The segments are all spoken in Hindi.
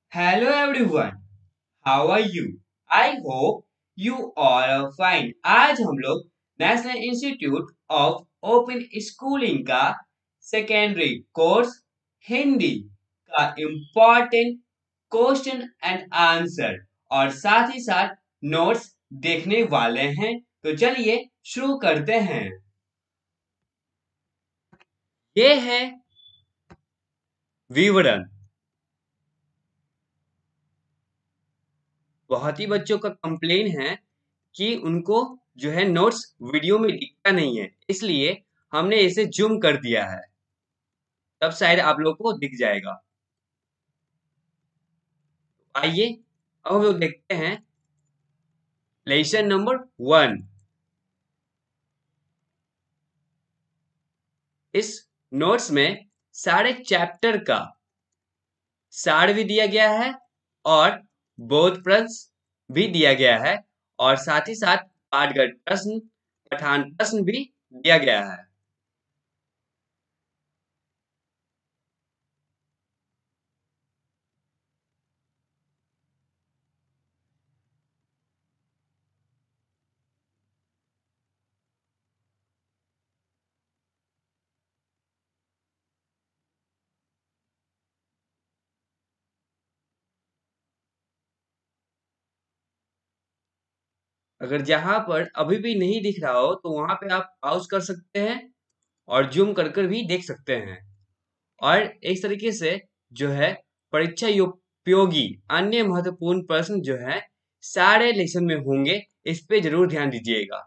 Hello everyone, how are you? I hope you all are fine. आज हम लोग National Institute of Open Schooling का सेकेंडरी कोर्स हिंदी का इम्पोर्टेंट क्वेश्चन एंड आंसर और साथ ही साथ नोट्स देखने वाले हैं। तो चलिए शुरू करते हैं। ये है विवरण। बहुत ही बच्चों का कंप्लेन है कि उनको जो है नोट्स वीडियो में दिखता नहीं है, इसलिए हमने इसे जूम कर दिया है। तब शायद आप लोग को दिख जाएगा। आइए अब हम लोग देखते हैं लेसन नंबर 1। इस नोट्स में सारे चैप्टर का सार भी दिया गया है और बोध प्रश्न भी दिया गया है और साथ ही साथ पाठगत प्रश्न, पठान प्रश्न भी दिया गया है। अगर जहां पर अभी भी नहीं दिख रहा हो तो वहां पे आप पॉज कर सकते हैं और जूम कर कर भी देख सकते हैं। और इस तरीके से जो है परीक्षा उपयोगी अन्य महत्वपूर्ण प्रश्न जो है सारे लेसन में होंगे, इस पे जरूर ध्यान दीजिएगा।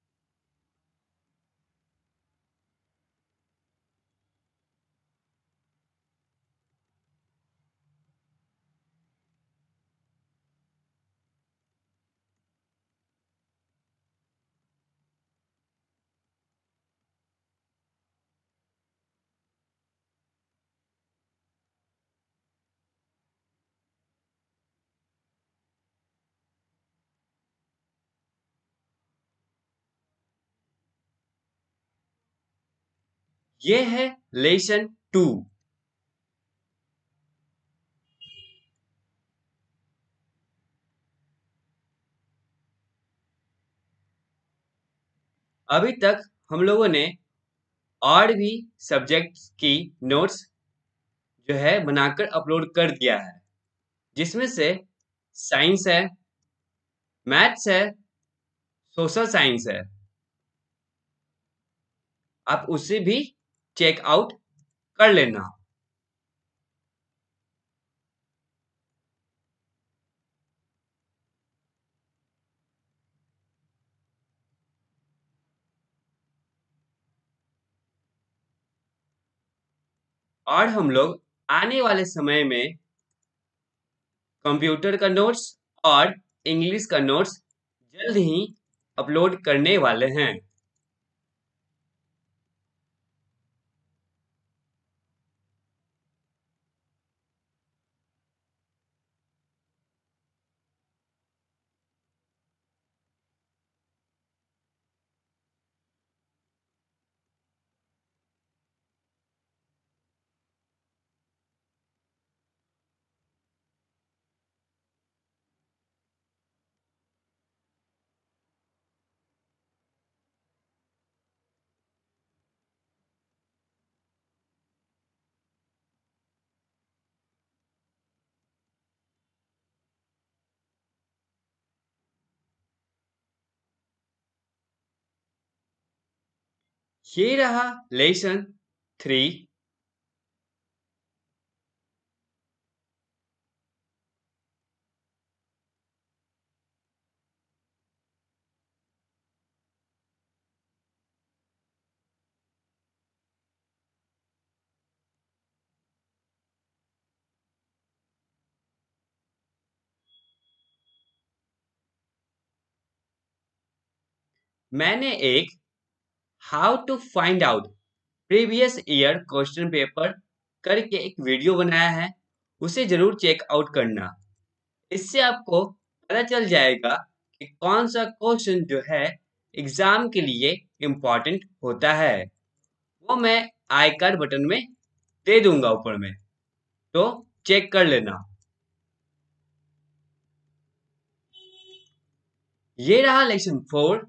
ये है लेसन 2। अभी तक हम लोगों ने और भी सब्जेक्ट्स की नोट्स जो है बनाकर अपलोड कर दिया है, जिसमें से साइंस है, मैथ्स है, सोशल साइंस है। आप उसे भी चेक आउट कर लेना। और हम लोग आने वाले समय में कंप्यूटर का नोट्स और इंग्लिश का नोट्स जल्द ही अपलोड करने वाले हैं। ये रहा लेसन 3। मैंने एक how to find out previous year question paper करके एक वीडियो बनाया है, उसे जरूर चेक आउट करना। इससे आपको पता चल जाएगा कि कौन सा क्वेश्चन जो है एग्जाम के लिए इम्पोर्टेंट होता है। वो मैं आई कार्ड बटन में दे दूंगा ऊपर में, तो चेक कर लेना। ये रहा लेसन 4।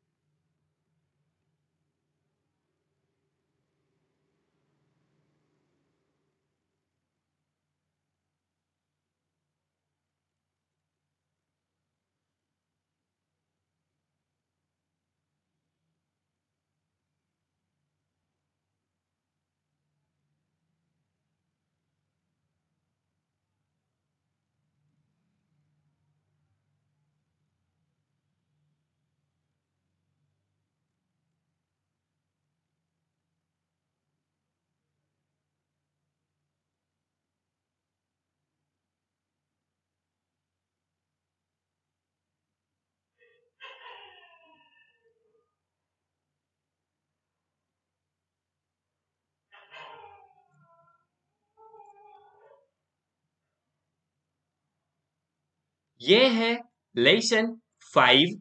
ये है लेसन 5।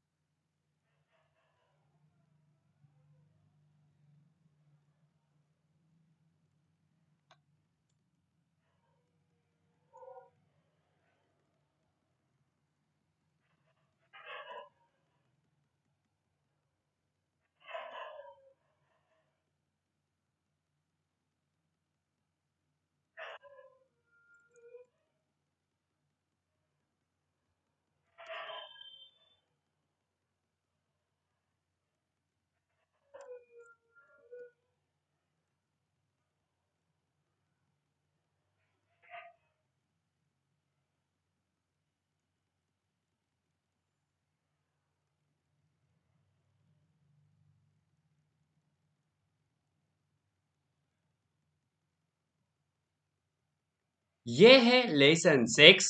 ये है लेसन 6।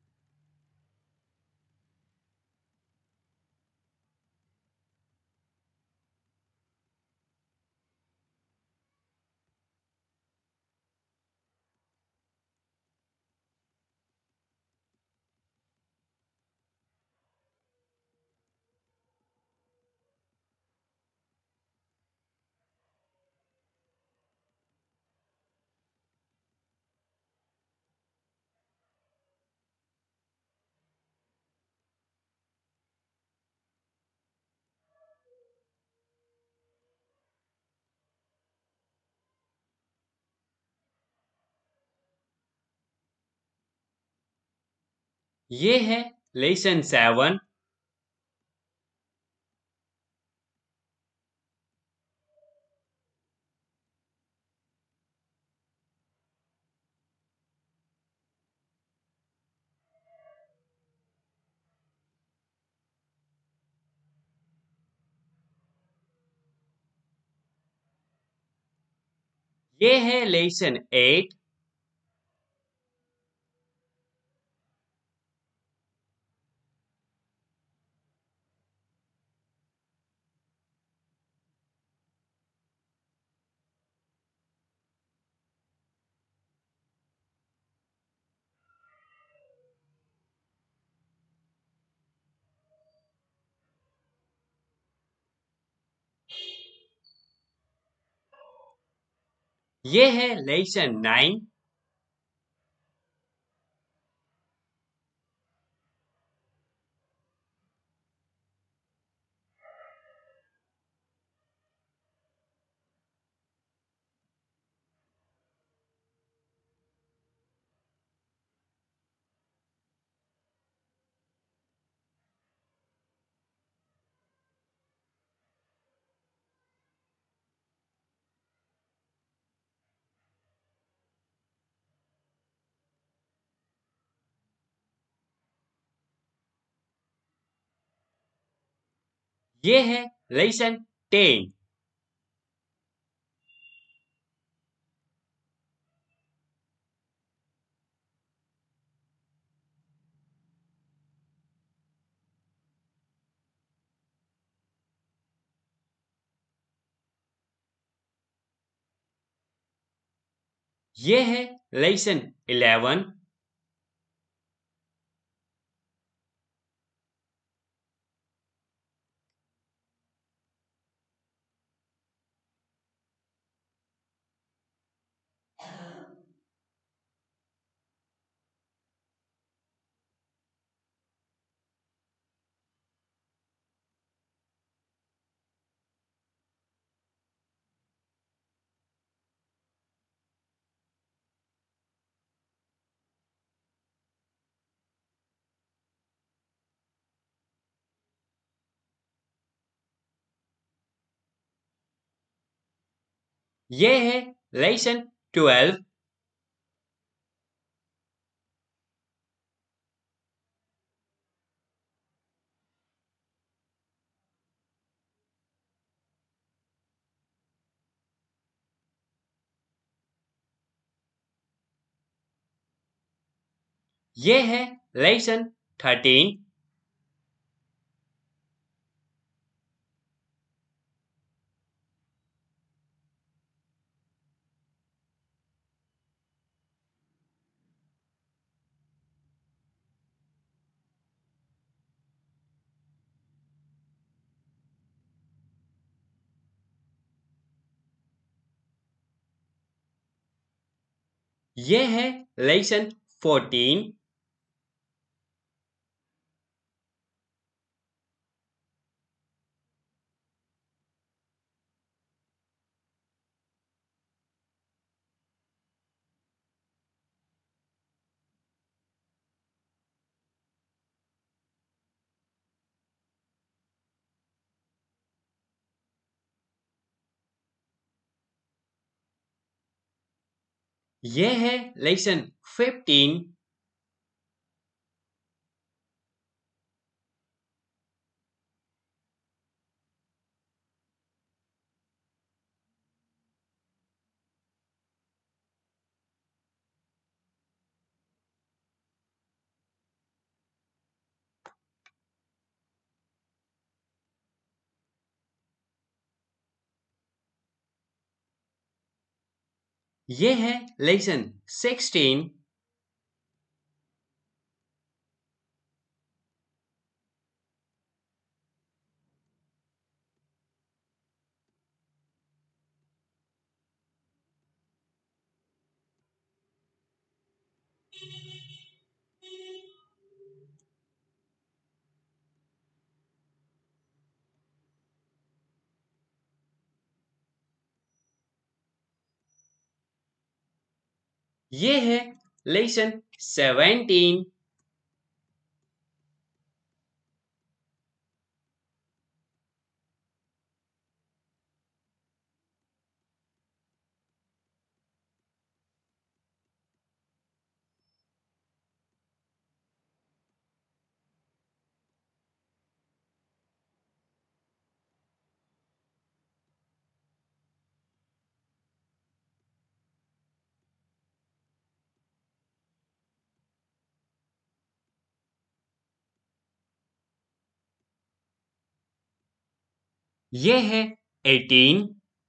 ये है लेसन 7। ये है लेसन 8। ये है लेसन 9। ये है लेसन 10। ये है लेसन 11। ये है लेसन 12। ये है लेसन 13। ये है लेसन 14। ये है लेसन 15। ये है लेसन 16। ये है लेसन 17। ये है 18।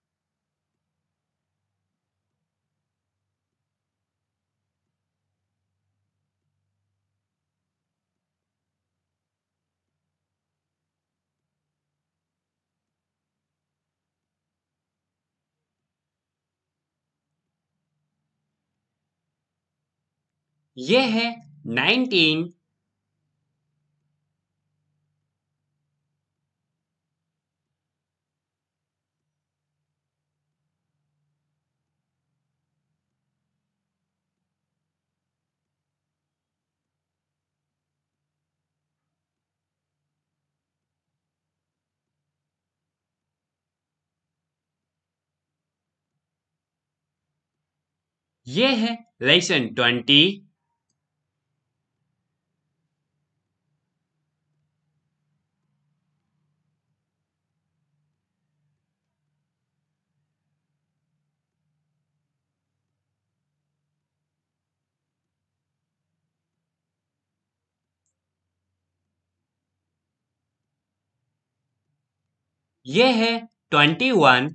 ये है 19। ये है लेसन 20। ये है 21।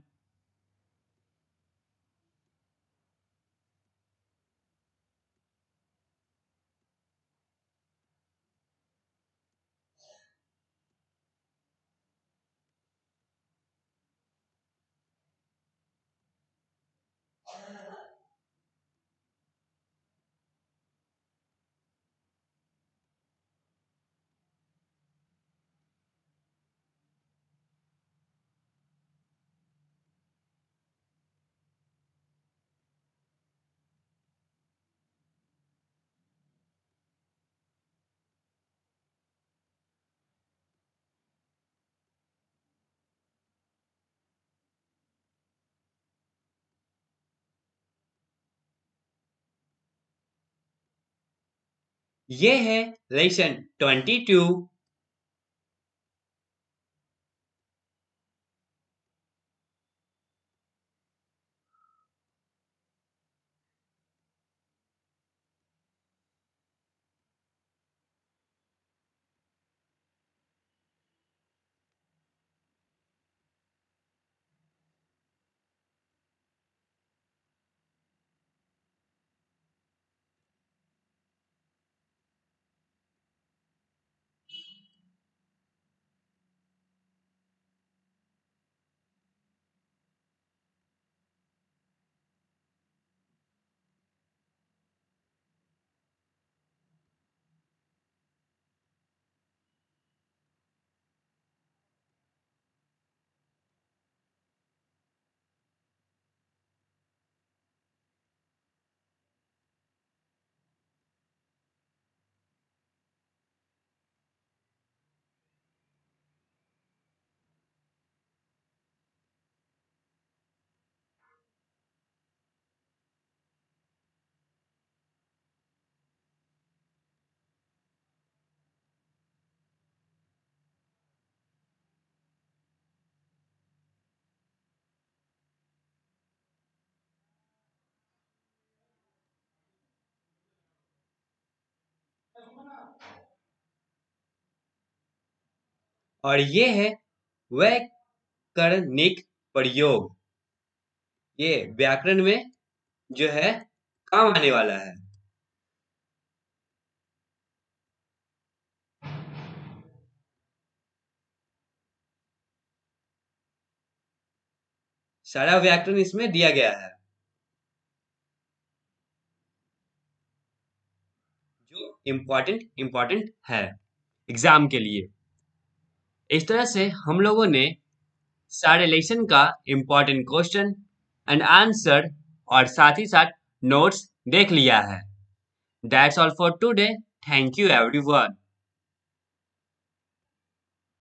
ये है लेसन 22। और ये है वैकरणिक प्रयोग। ये व्याकरण में जो है काम आने वाला है। सारा व्याकरण इसमें दिया गया है जो इम्पोर्टेंट है एग्जाम के लिए। इस तरह से हम लोगों ने सारे लेसन का इम्पोर्टेंट क्वेश्चन एंड आंसर और साथ ही साथ नोट्स देख लिया है। That's all for today. Thank you everyone.